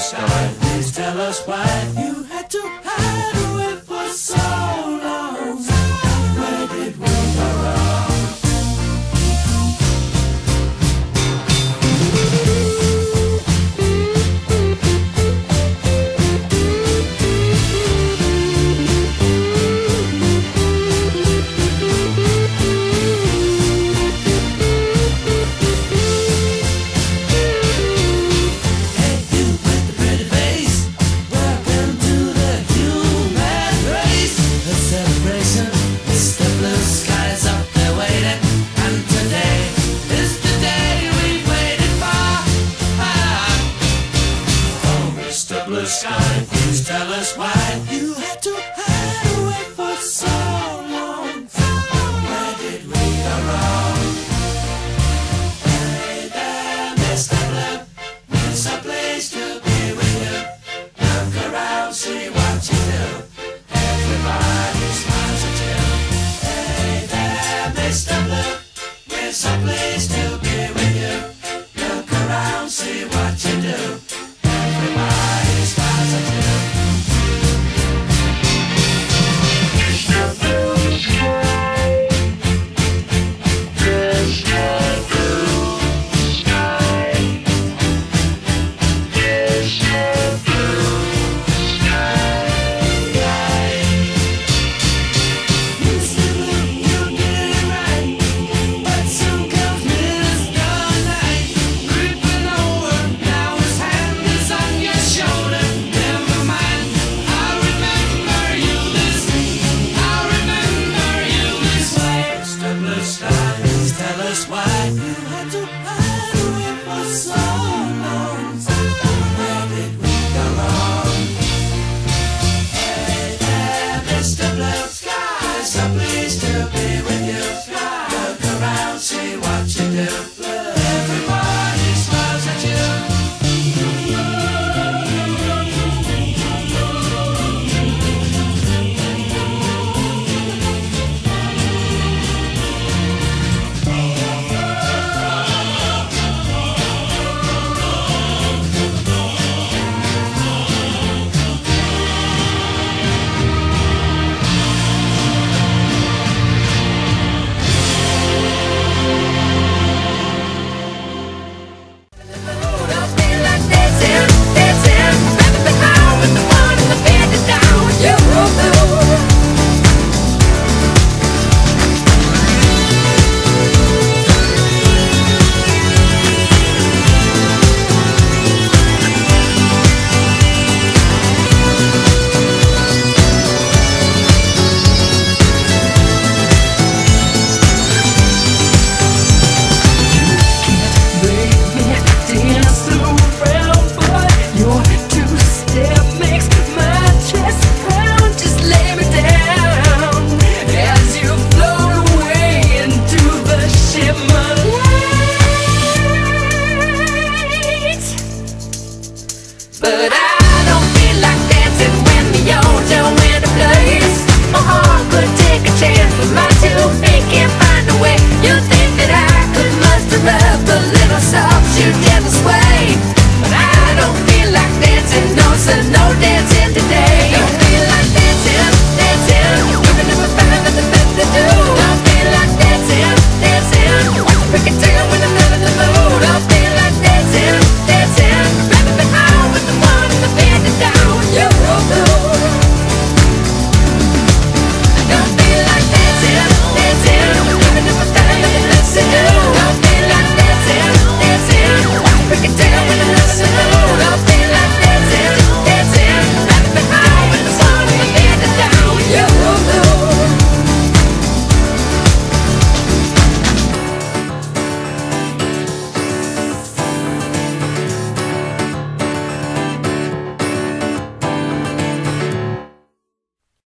sky, please tell us why you had to hide away for so long. Where did we go wrong? Blue sky, please tell us why you had to hide away for so long. Where did we go wrong? Hey there, Mr. Blue, it's a place to be with you. Look around, see what you do. Everybody smiles at you. Hey there, Mr. Blue, it's a place to be with you. Look around, see what you do. Everybody smiles at you. Tell us why you had to